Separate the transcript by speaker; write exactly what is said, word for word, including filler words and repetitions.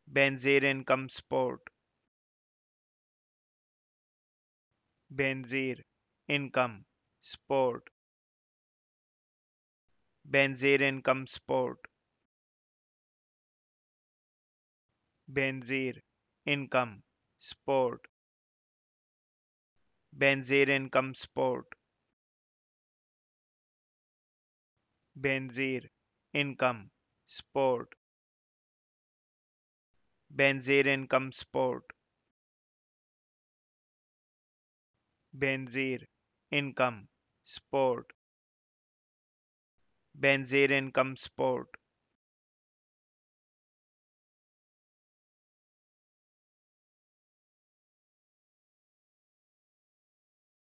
Speaker 1: Benazir income sport. Benazir income sport. Benazir income sport. Benazir income sport. Benazir income sport. Benazir income sport. Benazir income sport. Benazir income sport. Benazir income sport.